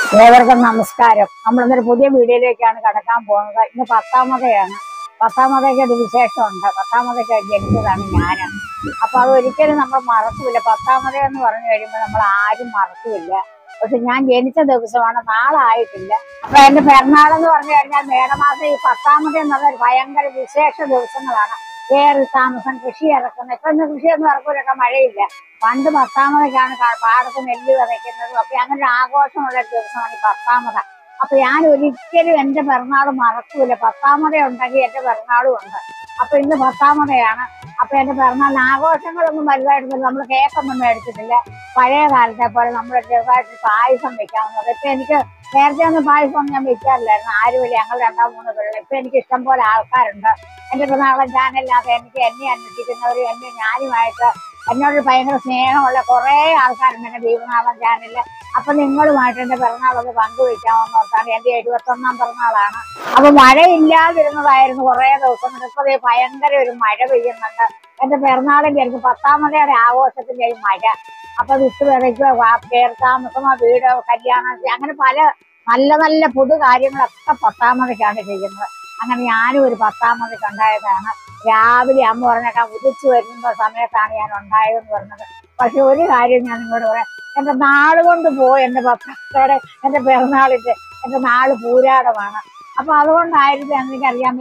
ഏവർക്കും നമസ്കാരം. നമ്മളിന്നൊരു പുതിയ വീഡിയോയിലേക്കാണ് കടക്കാൻ പോകുന്നത്. ഇന്ന് 10ാമതെയാണ്. 10ാമതയ്ക്ക് ഒരു വിശേഷമുണ്ട്. 10ാമതയ്ക്ക് ജനിച്ചതാണ് ഞാൻ. അപ്പൊ അത് ഒരിക്കലും നമ്മൾ മറക്കില്ല. 10ാമത എന്ന് പറഞ്ഞു കഴിയുമ്പോൾ നമ്മൾ ആരും മറക്കില്ല. പക്ഷെ ഞാൻ ജനിച്ച ദിവസമാണ്, നാളായിട്ടില്ല. അപ്പൊ എന്റെ പിറന്നാളെന്ന് പറഞ്ഞു കഴിഞ്ഞാൽ മേടമാസം ഈ 10ാമത എന്നുള്ള ഒരു ഭയങ്കര വിശേഷ ദിവസങ്ങളാണ്. കയറി താമസം, കൃഷി ഇറക്കുന്നത്. ഇപ്പൊ ഇന്ന് കൃഷിയൊന്നും ഇറക്കൂലൊക്കെ, മഴയില്ല. പണ്ട് 10ാമതയ്ക്കാണ് പാടത്ത് നെല്ല് വിതയ്ക്കുന്നതും. അപ്പൊ അങ്ങനെ ഒരു ആഘോഷമുള്ള ഒരു ദിവസമാണ് ഈ 10ാമത. അപ്പൊ ഞാൻ ഒരിക്കലും എന്റെ പിറന്നാൾ മറക്കൂല. 10ാമത ഉണ്ടെങ്കിൽ എന്റെ പിറന്നാളും ഉണ്ട്. അപ്പൊ ഇന്ന് 10ാമതയാണ്. അപ്പൊ എന്റെ പിറന്നാളിന് ആഘോഷങ്ങളൊന്നും വലുതായിട്ടൊന്നും നമ്മൾ കേക്കൊന്നും മേടിച്ചിട്ടില്ല. പഴയ കാലത്തെ പോലെ നമ്മൾ ചെറുതായിട്ട് പായസം വെക്കാവുന്നത്. ഇപ്പൊ എനിക്ക് നേരത്തെ ഒന്നും പായസം ഞാൻ വെക്കാറില്ലായിരുന്നു. ആരുമില്ല, ഞങ്ങൾ 2-3 പേരുള്ള. ഇപ്പൊ എനിക്ക് ഇഷ്ടം പോലെ ആൾക്കാരുണ്ട്. എന്റെ പിറന്നാളൻ ചാനലിനകത്ത് എന്നെ അന്വേഷിക്കുന്നവർ, ഞാനുമായിട്ട് എന്നോട് ഭയങ്കര സ്നേഹമുള്ള കുറെ ആൾക്കാരുണ്ട് എന്റെ ദീപനാളൻ ചാനലില്. അപ്പൊ നിങ്ങളുമായിട്ട് എന്റെ പിറന്നാളൊന്ന് പങ്കുവെക്കാമെന്ന് ഓർത്താണ്. എന്റെ 71ാം പിറന്നാളാണ്. അപ്പൊ മഴയില്ലാതിരുന്നതായിരുന്നു കുറെ ദിവസങ്ങൾ. ഇപ്പൊ ഭയങ്കര ഒരു മഴ പെയ്യുന്നുണ്ട്. എന്റെ പിറന്നാളിന്റെ ആയിരിക്കും 10ാമതയുടെ ആഘോഷത്തിന്റെ ഈ മഴ. അപ്പൊ വിത്ത് വിതയ്ക്കുക, കയറി താമസമോ, വീട്, കല്യാണം, അങ്ങനെ പല നല്ല നല്ല പൊതു കാര്യങ്ങളൊക്കെ 10ാമതയ്ക്കാണ് ചെയ്യുന്നത്. അങ്ങനെ ഞാനും ഒരു 10ാമതയ്ക്ക് ഉണ്ടായതാണ്. രാവിലെ അമ്മ പറഞ്ഞേക്കാ ഉദിച്ചു വരുന്ന സമയത്താണ് ഞാൻ ഉണ്ടായതെന്ന് പറഞ്ഞത്. പക്ഷെ ഒരു കാര്യം ഞാൻ നിങ്ങളോട് പറയാം, എന്റെ നാള് കൊണ്ട് പോയി. എന്റെ 10ാമതയുടെ, എന്റെ പിറന്നാളിന്റെ എന്റെ നാള് പൂരാടമാണ്. അപ്പൊ അതുകൊണ്ടായിരിക്കും എനിക്കറിയാൻ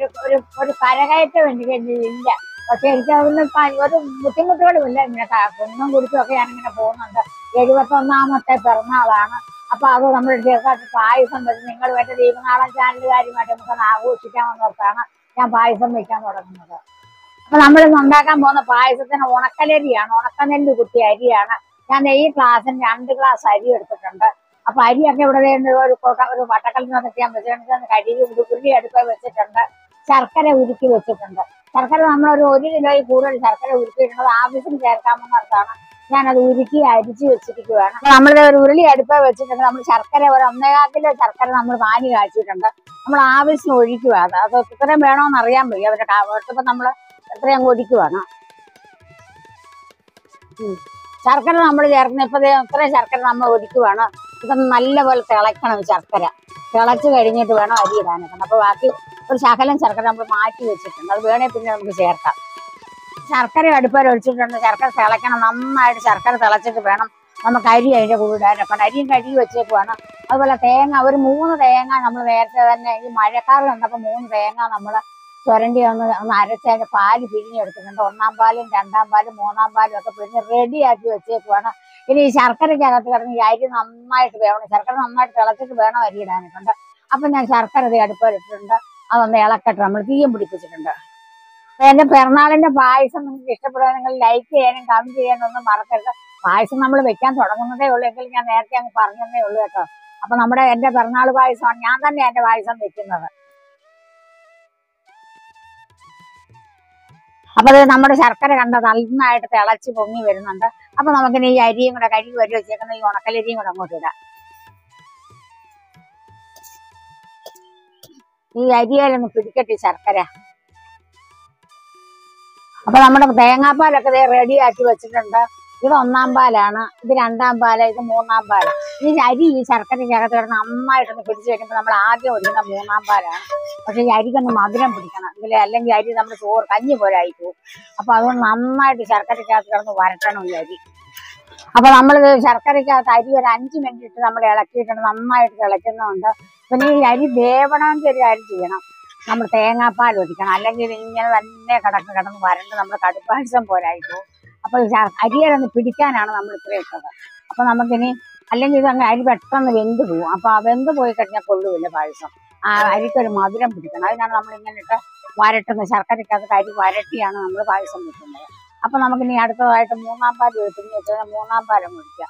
ഒരു കരകയറ്റം ഇല്ല. പക്ഷെ എനിക്ക് അതൊന്നും ഒരു ബുദ്ധിമുട്ടുകളുമില്ല. ഇങ്ങനെ കുന്നും കുടിച്ചുമൊക്കെ ഞാനിങ്ങനെ പോകുന്നുണ്ട്. 71ാമത്തെ പിറന്നാളാണ്. അപ്പൊ അത് നമ്മുടെ ചെറുതായിട്ട് പായസം വെച്ച് നിങ്ങൾ എന്റെ ദീപനാളൻ ചാനലുകാരുമായിട്ട് നമുക്കൊന്ന് ആഘോഷിക്കാമെന്നോർത്താണ് ഞാൻ പായസം വെക്കാൻ തുടങ്ങുന്നത്. അപ്പൊ നമ്മളിന്ന് ഉണ്ടാക്കാൻ പോകുന്ന പായസത്തിന് ഉണക്കലരിയാണ്, ഉണക്കനെല്ല് കുത്തിയ അരിയാണ്. ഞാൻ ഈ ഗ്ലാസ്സിന് 2 ഗ്ലാസ് അരി എടുത്തിട്ടുണ്ട്. അപ്പൊ അരിയൊക്കെ ഇവിടെ ഒരു വട്ടക്കല്ലിനകത്ത് ഞാൻ വെച്ചിട്ടുണ്ട്. കഴുകി ഉരുളി അടുപ്പ് വെച്ചിട്ടുണ്ട്. ശർക്കര ഉരുക്കി വെച്ചിട്ടുണ്ട്. ശർക്കര നമ്മളൊരു 1 കിലോയിൽ കൂടുതൽ ശർക്കര ഉരുക്കിയിട്ടുള്ളത് ആവശ്യം ചേർക്കാമെന്നോർത്താണ് ഞാനത് ഉരുക്കി അരിച്ച് വെച്ചിരിക്കുകയാണ്. നമ്മളിത് ഒരു ഉരുളി അടുപ്പ് വെച്ചിട്ടുണ്ട്. നമ്മൾ ശർക്കര ഒരു 1.25 കിലോ ശർക്കര നമ്മൾ പാനി കാച്ചിട്ടുണ്ട്. നമ്മൾ ആവശ്യം ഒഴിക്കുക. അത് ഇത്രയും വേണമെന്ന് അറിയാൻ വയ്യ. അവരുടെ ഇപ്പൊ നമ്മൾ എത്രയും ഒഴിക്കുവാണ്. ശർക്കര നമ്മൾ ചേർക്കുന്ന ഇപ്പൊ ഇത്രയും ശർക്കര നമ്മൾ ഒഴിക്കുവാണ്. ഇതൊന്ന് നല്ലപോലെ തിളയ്ക്കണം. ശർക്കര തിളച്ച് കഴിഞ്ഞിട്ട് വേണം അരി ഇടാനൊക്കെ. അപ്പൊ ബാക്കി ഒരു ശകലം ശർക്കര നമ്മൾ മാറ്റി വെച്ചിട്ടുണ്ട്. അത് വേണേ പിന്നെ നമുക്ക് ചേർക്കാം. ശർക്കര അടുപ്പേൽ ഒഴിച്ചിട്ടുണ്ട്. ശർക്കര തിളയ്ക്കണം. നന്നായിട്ട് ശർക്കര തിളച്ചിട്ട് വേണം നമുക്ക് അരി അതിന്റെ കൂടെ ഇടാനൊക്കെ. അരിയും കഴുകി വെച്ചേക്കുവാണ്. അതുപോലെ തേങ്ങ ഒരു 3 തേങ്ങ നമ്മൾ നേരത്തെ തന്നെ ഈ മഴക്കാറ് കണ്ടപ്പോൾ 3 തേങ്ങ നമ്മൾ ചുരണ്ടി ഒന്ന് അരച്ച് അതിന്റെ പാല് പിഴിഞ്ഞെടുത്തിട്ടുണ്ട്. 1ാം പാലും 2ാം പാലും 3ാം പാലും ഒക്കെ പിഴിഞ്ഞ് റെഡിയാക്കി വെച്ചേക്കുവാണ്. ഇനി ഈ ശർക്കരയ്ക്കകത്ത് കിടന്ന് ഈ അരി നന്നായിട്ട് വേണം. ശർക്കര നന്നായിട്ട് തിളച്ചിട്ട് വേണം അരി ഇടാനായിട്ടുണ്ട്. അപ്പൊ ഞാൻ ശർക്കര അടുപ്പിലിട്ടിട്ടുണ്ട്. അതൊന്ന് ഇളക്കട്ടെ. നമ്മൾ തീയും പിടിപ്പിച്ചിട്ടുണ്ട്. എന്റെ പിറന്നാളിന്റെ പായസം നിങ്ങൾക്ക് ഇഷ്ടപ്പെടുക, ലൈക്ക് ചെയ്യാനും കമന്റ് ചെയ്യാനും ഒന്നും മറക്കരുത്. പായസം നമ്മൾ വെക്കാൻ തുടങ്ങുന്നതേ ഉള്ളൂ. എങ്കിൽ ഞാൻ നേരത്തെ അങ്ങ് പറഞ്ഞതേ ഉള്ളൂ കേട്ടോ. അപ്പൊ എന്റെ പിറന്നാൾ പായസമാണ് ഞാൻ തന്നെ എന്റെ പായസം വെക്കുന്നത്. അപ്പൊ അത് നമ്മുടെ ശർക്കര കണ്ട നന്നായിട്ട് തിളച്ച് പൊങ്ങി വരുന്നുണ്ട്. അപ്പൊ നമുക്കിനി ഈ അരിയും കൂടെ കഴുകി വരി വെച്ചേക്കുന്ന ഈ ഉണക്കലരിയും കൂടെ അങ്ങോട്ട് ഇടാം. ഈ അരിയിലൊന്ന് പിടിക്കട്ടെ ശർക്കര. അപ്പൊ നമ്മുടെ തേങ്ങാപ്പാലൊക്കെ റെഡിയാക്കി വെച്ചിട്ടുണ്ട്. ഇത് 1ാം പാലാണ്, ഇത് 2ാം പാല്, ഇത് 3ാം പാല്. ഈ അരി ഈ ശർക്കരയ്ക്കകത്ത് കിടന്ന് നന്നായിട്ടൊന്ന് പിടിച്ചു വെക്കുമ്പോൾ നമ്മൾ ആദ്യം ഒഴിക്കുന്ന 3ാം പാലാണ്. പക്ഷെ ഈ അരിക്കൊന്ന് മധുരം പിടിക്കണം. അല്ലെങ്കിൽ അരി നമ്മൾ ചോറ് കഞ്ഞി പോലെ ആയിപ്പോവും. അപ്പൊ അതുകൊണ്ട് നന്നായിട്ട് ശർക്കരയ്ക്കകത്ത് കിടന്ന് വരട്ടണം ഈ അരി. അപ്പൊ നമ്മളിത് ശർക്കരയ്ക്കകത്ത് അരി ഒരു 5 മിനിറ്റ് ഇട്ട് നമ്മൾ ഇളക്കിയിട്ടുണ്ട്. നന്നായിട്ട് തിളയ്ക്കുന്നുണ്ട്. പിന്നെ ഈ അരി വേവണമെങ്കിൽ ഒരു കാര്യം ചെയ്യണം, നമ്മൾ തേങ്ങാപ്പാൽ ഒഴിക്കണം. അല്ലെങ്കിൽ ഇങ്ങനെ തന്നെ കിടന്ന് വരണ്ട് നമ്മൾ കടുപ്പായസം പോലായിപ്പോ. അപ്പൊ അരിയിലൊന്ന് പിടിക്കാനാണ് നമ്മൾ ഇത്ര ഇട്ടത്. അപ്പൊ നമുക്കിനി അല്ലെങ്കിൽ ഇത് അങ്ങ് അരി പെട്ടെന്ന് വെന്ത് പോവും. അപ്പൊ ആ വെന്ത് പോയി കഴിഞ്ഞാൽ കൊള്ളുമില്ല പായസം. ആ അരിക്കൊരു മധുരം പിടിക്കണം. അതിനാണ് നമ്മൾ ഇങ്ങനെ ഇട്ട് വരട്ടുന്നത്. ശർക്കരയ്ക്കകത്ത് അരി വരട്ടിയാണ് നമ്മൾ പായസം വെക്കുന്നത്. അപ്പൊ നമുക്കിനി അടുത്തതായിട്ട് 3ാം പാൽ വെച്ചിട്ട് വെച്ചാൽ 3ാം പാലും ഒഴിക്കാം.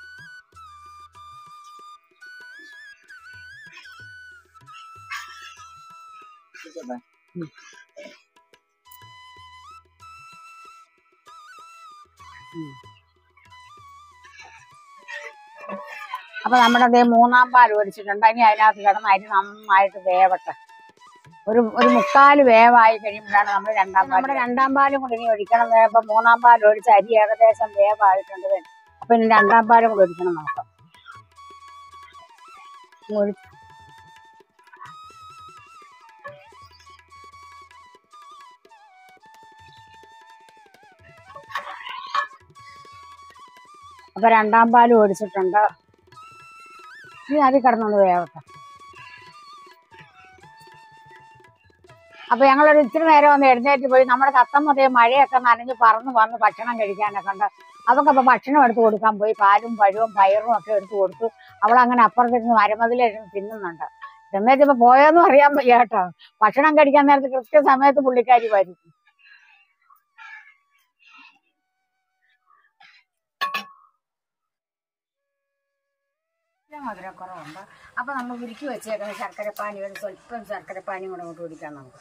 അപ്പൊ നമ്മുടെ 3ാം പാൽ ഒഴിച്ചിട്ടുണ്ട്. ഇനി അതിനകത്ത് കിടന്ന് അരി നന്നായിട്ട് വേവട്ടെ. ഒരു 3/4 വേവായി കഴിയുമ്പോഴാണ് നമ്മൾ 2ാം പാൽ. നമ്മുടെ 2ാം പാലും കൂടി ഇനി ഒഴിക്കണം. ഇപ്പൊ 3ാം പാൽ ഒഴിച്ച് അരി ഏകദേശം വേവായിട്ടുണ്ട്. അപ്പൊ ഇനി 2ാം പാലും കൂടി ഒഴിക്കണം നോക്കാം. അപ്പൊ രണ്ടാം പാലും ഒഴിച്ചിട്ടുണ്ട്. ഇനി അതിൽ കിടന്നൊന്ന് വേവട്ടെ. അപ്പൊ ഞങ്ങളൊരു ഇത്തിരി നേരം ഒന്ന് എഴുന്നേറ്റ് പോയി. നമ്മുടെ തത്തമ്മതേ മഴയൊക്കെ നനഞ്ഞ് പറന്ന് വന്ന് ഭക്ഷണം കഴിക്കാനൊക്കെ ഉണ്ട്. അതൊക്കെ ഭക്ഷണം എടുത്ത് കൊടുക്കാൻ പോയി. പാലും പഴവും പയറും ഒക്കെ എടുത്ത് കൊടുത്തു. അവളങ്ങനെ അപ്പുറത്തിരുന്ന് മരമതിലിരുന്ന് തിന്നുന്നുണ്ട്. തിന്നേച്ചിപ്പോ പോയോന്നും അറിയാൻ വയ്യ കേട്ടോ. ഭക്ഷണം കഴിക്കാൻ നേരത്ത് കൃത്യസമയത്ത് പുള്ളിക്കാരി വരും. മധുരക്കുറവുണ്ട്. അപ്പൊ നമ്മൾ ഉരുക്കി വെച്ചേക്കുന്ന ശർക്കരപ്പാനി ഒരു സ്വല്പം ശർക്കരപ്പാനിയും കൂടെ അങ്ങോട്ട് കുടിക്കാം നമുക്ക്.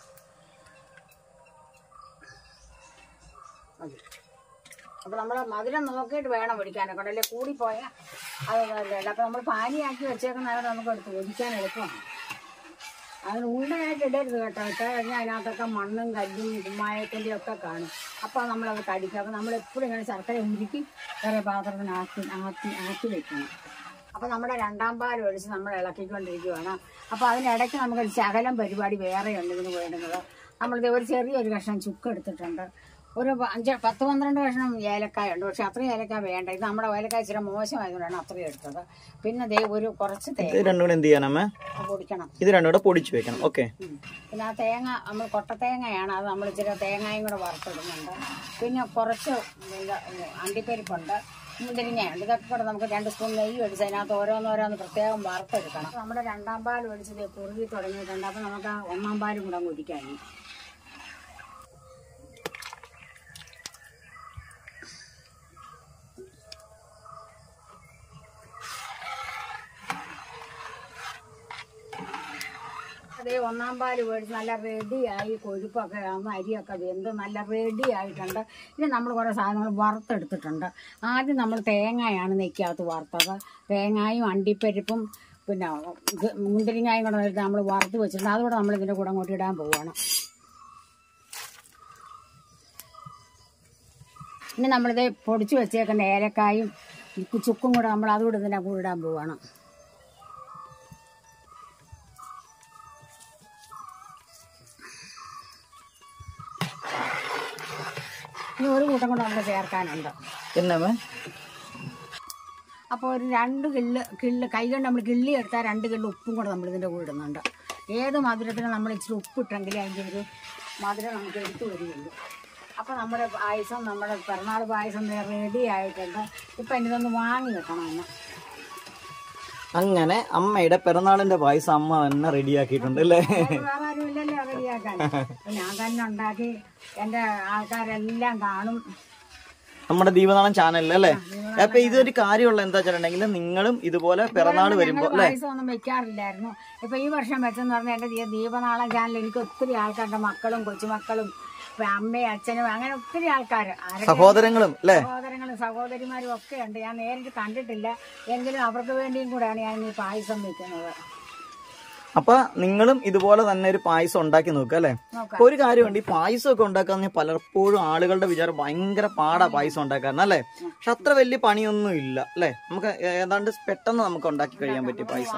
അപ്പൊ നമ്മൾ മധുരം നോക്കിയിട്ട് വേണം ഒഴിക്കാനൊക്കെ ഉണ്ടല്ലേ, കൂടിപ്പോയാൽ അതൊന്നുമല്ല. അപ്പൊ നമ്മൾ പാനിയാക്കി വെച്ചേക്കുന്ന നമുക്ക് എടുത്ത് ഒഴിക്കാൻ എളുപ്പമാണ്. അതിന് ഉണ്ടയായിട്ട് ഇടരുത് കേട്ടോ. ഇട്ട് കഴിഞ്ഞാൽ അതിനകത്തൊക്കെ മണ്ണും കല്ലും കുമ്മായത്തിൻ്റെ ഒക്കെ കാണും. അപ്പോൾ നമ്മളത് കടിക്കും. അപ്പോൾ നമ്മളെപ്പോഴും ഇങ്ങനെ ശർക്കര ഉരുക്കി വേറെ പാത്രത്തിന് ആക്കി വെക്കണം. അപ്പോൾ നമ്മുടെ രണ്ടാം പാൽ ഒഴിച്ച് നമ്മൾ ഇളക്കിക്കൊണ്ടിരിക്കുകയാണ്. അപ്പോൾ അതിനിടയ്ക്ക് നമുക്കൊരു ശകലം പരിപാടി വേറെയുണ്ട് ഇതിന് വേണ്ടുന്നത്. നമ്മളിത് ഒരു ചെറിയൊരു കഷ്ണം ചുക്ക് എടുത്തിട്ടുണ്ട്. ഒരു 10-12 കഷ്ണം ഏലക്കായ ഉണ്ട്. പക്ഷെ അത്രയും ഏലക്കായ വേണ്ട. ഇത് നമ്മുടെ ഏലക്കായ ഇച്ചിരി മോശമായതുകൊണ്ടാണ് അത്രയും എടുത്തത്. പിന്നെ ദേ ഒരു കുറച്ച് തേങ്ങ പൊടിക്കണം. ഇത് രണ്ടും കൂടെ പൊടിച്ചു വെക്കണം. ഓക്കെ. പിന്നെ ആ തേങ്ങ നമ്മൾ കൊട്ടത്തേങ്ങയാണ്. അത് നമ്മൾ ഇച്ചിരി തേങ്ങയും കൂടെ വറുത്തിടുന്നുണ്ട്. പിന്നെ കുറച്ച് അണ്ടിപ്പരിപ്പുണ്ട്, മുന്തിരിങ്ങയുണ്ട്. ഇതൊക്കെ കൂടെ നമുക്ക് 2 സ്പൂൺ നെയ്യ് ഒഴിച്ച് അതിനകത്ത് ഓരോന്നോരോന്ന് പ്രത്യേകം വറുത്തെടുക്കണം. നമ്മുടെ രണ്ടാം പാൽ ഒഴിച്ച് കുറുകി തുടങ്ങിയിട്ടുണ്ട്. അപ്പോൾ നമുക്ക് ആ ഒന്നാം പാലും കൂടെ ഒഴിക്കാൻ. അതേ ഒന്നാം പാല് മേടിച്ച് നല്ല റെഡിയായി, കൊഴുപ്പൊക്കെ ആകുമ്പോൾ അരിയൊക്കെ വെന്ത് നല്ല റെഡി ആയിട്ടുണ്ട്. ഇനി നമ്മൾ കുറേ സാധനങ്ങൾ വറുത്തെടുത്തിട്ടുണ്ട്. ആദ്യം നമ്മൾ തേങ്ങയാണ് നെയ്ക്കകത്ത് വറുത്തത്. തേങ്ങയും അണ്ടിപ്പരിപ്പും പിന്നെ മുന്തിരിങ്ങായും കൂടെ എടുത്ത് നമ്മൾ വറുത്ത് വെച്ചിട്ടുണ്ട്. അതുകൂടെ നമ്മൾ ഇതിൻ്റെ കൂടെ അങ്ങോട്ട് ഇടാൻ പോവുകയാണ്. ഇനി നമ്മളിത് പൊടിച്ച് വെച്ചേക്കുന്ന ഏലക്കായും ചുക്കും കൂടെ നമ്മൾ അതുകൂടെ ഇതിൻ്റെ കൂടെ ഇടാൻ പോവുകയാണ്. ഇനി ഒരു കൂട്ടം കൂടെ നമുക്ക് ചേർക്കാനുണ്ട്. അപ്പോൾ ഒരു 2 കിള്ള് കൈ കൊണ്ട് നമ്മൾ കിള്ളി എടുത്താൽ 2 കിള്ള് ഉപ്പും കൂടെ നമ്മൾ ഇതിൻ്റെ കൂടെ ഇടുന്നുണ്ട്. ഏത് മധുരത്തിന് നമ്മൾ ഇച്ചിരി ഉപ്പിട്ടെങ്കിൽ അതിൻ്റെ ഒരു മധുരം നമുക്ക് എടുത്തു വരികയുള്ളൂ. അപ്പോൾ നമ്മുടെ പായസം, നമ്മുടെ പിറന്നാൾ പായസം റെഡി ആയിട്ടുണ്ട്. ഇപ്പം എനിക്കൊന്ന് വാങ്ങി വെക്കണം. എന്ന് അങ്ങനെ അമ്മയുടെ പിറന്നാളിന്റെ പായസം അമ്മ തന്നെ റെഡിയാക്കിയിട്ടുണ്ട് അല്ലേ? വേറെ ആരും ഇല്ലല്ലോ റെഡിയാക്കാൻ. ഞാൻ തന്നെ ഉണ്ടാക്കി. എൻ്റെ ആൾക്കാരെല്ലാം കാണും നമ്മുടെ ദീപനാളം ചാനലിൽ അല്ലേ? അപ്പൊ ഇതൊരു കാര്യമുള്ള എന്താ വെച്ചിട്ടുണ്ടെങ്കിൽ നിങ്ങളും ഇതുപോലെ പിറന്നാൾ വരുമ്പോ പായസം ഒന്നും വെക്കാറില്ലായിരുന്നു. ഇപ്പൊ ഈ വർഷം വെച്ചെന്ന് പറഞ്ഞാൽ എൻ്റെ ദീപനാളം ചാനൽ എനിക്ക് ഒത്തിരി ആൾക്കാരുടെ മക്കളും കൊച്ചുമക്കളും അമ്മയും അച്ഛനും അങ്ങനെ ഒത്തിരി ആൾക്കാർ, സഹോദരങ്ങളും സഹോദരിമാരും ഒക്കെ ഉണ്ട്. ഞാൻ നേരിട്ട് കണ്ടിട്ടില്ല, എങ്കിലും അവർക്ക് വേണ്ടിയും കൂടെയാണ് ഞാൻ ഈ പായസം വെക്കുന്നത്. അപ്പൊ നിങ്ങളും ഇതുപോലെ തന്നെ ഒരു പായസം ഉണ്ടാക്കി നോക്കുക അല്ലെ? ഒരു കാര്യമുണ്ട്, ഈ പായസം ഒക്കെ ഉണ്ടാക്കാന്ന് പലപ്പോഴും ആളുകളുടെ വിചാരം ഭയങ്കര പാടാ പായസം ഉണ്ടാക്കാൻ അല്ലെ? പക്ഷെ അത്ര വലിയ പണിയൊന്നും ഇല്ല അല്ലെ? നമുക്ക് ഏതാണ്ട് പെട്ടെന്ന് നമുക്ക് ഉണ്ടാക്കി കഴിയാൻ പറ്റിയ പായസം.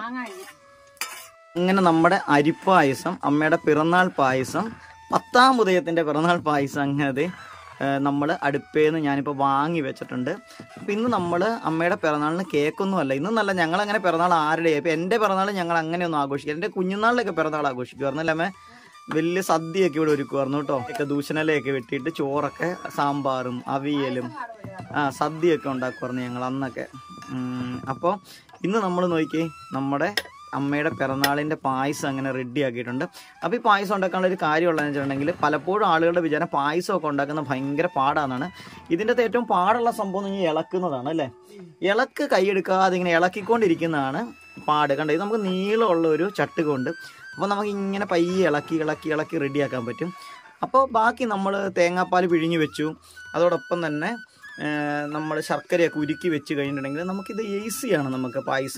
അങ്ങനെ നമ്മുടെ അരിപ്പായസം, അമ്മയുടെ പിറന്നാൾ പായസം, 10ാം ഉദയത്തിന്റെ പിറന്നാൾ പായസം അങ്ങനെ നമ്മൾ അടുപ്പേന്ന് ഞാനിപ്പോൾ വാങ്ങി വെച്ചിട്ടുണ്ട്. അപ്പം ഇന്ന് നമ്മൾ അമ്മയുടെ പിറന്നാളിന് കേക്കൊന്നും അല്ല, ഇന്നും നല്ല ഞങ്ങളങ്ങനെ പിറന്നാൾ ആരുടെയാണ്. ഇപ്പം എൻ്റെ പിറന്നാൾ ഞങ്ങൾ അങ്ങനെയൊന്നും ആഘോഷിക്കുക. എൻ്റെ കുഞ്ഞുനാളിലൊക്കെ പിറന്നാൾ ആഘോഷിക്കുമായിരുന്നു അല്ലേ അമ്മേ? വലിയ സദ്യയൊക്കെ ഇവിടെ ഒരുക്കുമായിരുന്നു കേട്ടോ. ഒക്കെ ദൂഷണലയൊക്കെ വെട്ടിയിട്ട് ചോറൊക്കെ, സാമ്പാറും അവിയലും സദ്യയൊക്കെ ഉണ്ടാക്കുമായിരുന്നു ഞങ്ങൾ അന്നൊക്കെ. അപ്പോൾ ഇന്ന് നമ്മൾ നോക്കി നമ്മുടെ അമ്മയുടെ പിറന്നാളിൻ്റെ പായസം അങ്ങനെ റെഡി ആക്കിയിട്ടുണ്ട്. അപ്പോൾ ഈ പായസം ഉണ്ടാക്കാനുള്ള ഒരു കാര്യമുള്ളതെന്ന് വെച്ചിട്ടുണ്ടെങ്കിൽ പലപ്പോഴും ആളുകളുടെ വിചാരം പായസമൊക്കെ ഉണ്ടാക്കുന്നത് ഭയങ്കര പാടാണെന്നാണ്. ഇതിൻ്റെ ഏറ്റവും പാടുള്ള സംഭവം എന്ന് ഇളക്കുന്നതാണ് അല്ലേ? ഇളക്ക് കൈയെടുക്കാതെ ഇങ്ങനെ ഇളക്കിക്കൊണ്ടിരിക്കുന്നതാണ് പാട്. കണ്ടോ, ഇത് നമുക്ക് നീളമുള്ള ഒരു ചട്ടുകൊണ്ട്. അപ്പോൾ നമുക്ക് ഇങ്ങനെ പയ്യെ ഇളക്കി റെഡിയാക്കാൻ പറ്റും. അപ്പോൾ ബാക്കി നമ്മൾ തേങ്ങാപ്പാൽ പിഴിഞ്ഞ് വെച്ചു, അതോടൊപ്പം തന്നെ നമ്മൾ ശർക്കരയൊക്കെ ഉരുക്കി വെച്ച് കഴിഞ്ഞിട്ടുണ്ടെങ്കിൽ നമുക്കിത് ഈസിയാണ് നമുക്ക് പായസം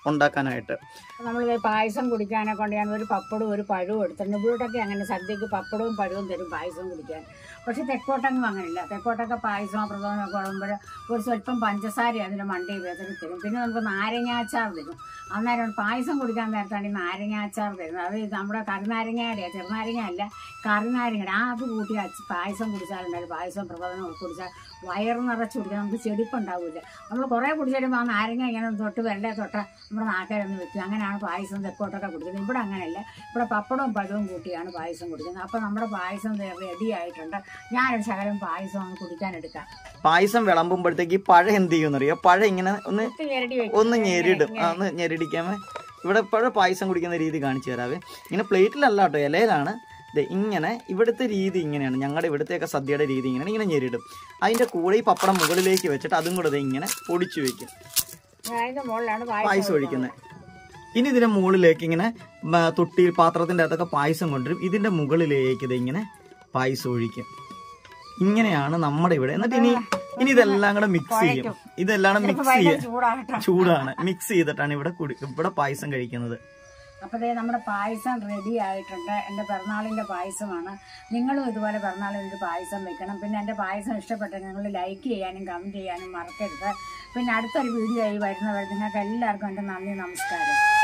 ഉണ്ടാക്കാനായിട്ട്. നമ്മളിത് പായസം കുടിക്കാനെ കൊണ്ട് ഞാൻ ഒരു പപ്പടവും ഒരു പഴവും എടുത്തിട്ടുണ്ട്. ഇവിടൊക്കെ അങ്ങനെ സദ്യക്ക് പപ്പടവും പഴവും തരും പായസം കുടിക്കാൻ. പക്ഷെ തെക്കോട്ടൊന്നും അങ്ങനെയില്ല. തെക്കോട്ടൊക്കെ പായസമോ പ്രഥമനൊക്കെ വിടുമ്പോൾ ഒരു സ്വല്പം പഞ്ചസാര അതിൻ്റെ മണ്ടയിൽ വേദന തരും. പിന്നെ നമുക്ക് നാരങ്ങാച്ചാർ തരും. അന്നേരം പായസം കുടിക്കാൻ നേരത്താണ് ഈ നാരങ്ങാച്ചാർ തരുന്നത്. അത് നമ്മുടെ കറിനാരങ്ങയുടെ ചെറുനാരങ്ങ അല്ല, കറിനാരങ്ങയുടെ അത് കൂട്ടി പായസം കുടിച്ചാലുണ്ടായാലും പായസം പ്രഥമനൊക്കെ കുടിച്ചാൽ വയറ് നിറച്ച് കുടിക്കാൻ നമുക്ക് ചെടിപ്പുണ്ടാവില്ല. നമ്മൾ കുറേ കുടിച്ചിടുമ്പോൾ ആ നാരങ്ങ ഇങ്ങനെ തൊട്ട് വെള്ളയെ തൊട്ട് നമ്മുടെ നാക്കിലൊന്ന് വെക്കും. അങ്ങനെയാണ് പായസം തെക്കോട്ടൊക്കെ കുടിക്കുന്നത്. ഇവിടെ അങ്ങനെയല്ല. ഇവിടെ പപ്പടവും പഴവും കൂട്ടിയാണ് പായസം കുടിക്കുന്നത്. അപ്പോൾ നമ്മുടെ പായസം റെഡി ആയിട്ടുണ്ട്. ഞാനൊരു ശകലം പായസം ഒന്ന് കുടിക്കാനെടുക്കാം. പായസം വിളമ്പുമ്പോഴത്തേക്ക് പഴം എന്ത് ചെയ്യുമെന്നറിയോ? പഴം ഇങ്ങനെ ഒന്ന് ഞെരിടും. ഒന്ന് ഞെരിടിക്കാമേ. ഇവിടെ പഴം പായസം കുടിക്കുന്ന രീതി കാണിച്ചു തരാവേ. ഇങ്ങനെ പ്ലേറ്റിലല്ല കേട്ടോ, ഇലയിലാണ്. ഇങ്ങനെ ഇവിടുത്തെ രീതി ഇങ്ങനെയാണ്. ഞങ്ങളുടെ ഇവിടുത്തെയൊക്കെ സദ്യയുടെ രീതി ഇങ്ങനെയാണ്. ഇങ്ങനെ ഞെരിടും. അതിൻ്റെ കൂടെ ഈ പപ്പടം മുകളിലേക്ക് വെച്ചിട്ട് അതും കൂടെ ഇങ്ങനെ പൊടിച്ചു വെക്കും. പായസം ഒഴിക്കുന്നത്. ഇനി ഇതിന്റെ മുകളിലേക്ക് ഇങ്ങനെ തൊട്ടി പാത്രത്തിന്റെ അകത്തൊക്കെ പായസം കൊണ്ടുവരും. ഇതിന്റെ മുകളിലേക്ക് ഇത് ഇങ്ങനെ പായസം ഒഴിക്കും. ഇങ്ങനെയാണ് നമ്മുടെ ഇവിടെ. എന്നിട്ട് ഇനി ഇതെല്ലാം കൂടെ മിക്സ് ചെയ്യും. ഇതെല്ലാം മിക്സ് ചെയ്യാൻ ചൂടാണ്. മിക്സ് ചെയ്തിട്ടാണ് ഇവിടെ പായസം കഴിക്കുന്നത്. അപ്പോൾ നമ്മുടെ പായസം റെഡി ആയിട്ടുണ്ട്. എൻ്റെ പിറന്നാളിൻ്റെ പായസമാണ്. നിങ്ങളും ഇതുപോലെ പിറന്നാളിൻ്റെ പായസം വെക്കണം. പിന്നെ എൻ്റെ പായസം ഇഷ്ടപ്പെട്ടെങ്കിൽ നിങ്ങൾ ലൈക്ക് ചെയ്യാനും കമൻറ്റ് ചെയ്യാനും മറക്കരുത്. പിന്നെ അടുത്തൊരു വീഡിയോ ആയി വരുന്നവരെ നിങ്ങൾക്ക് എല്ലാവർക്കും എൻ്റെ നന്ദി, നമസ്കാരം.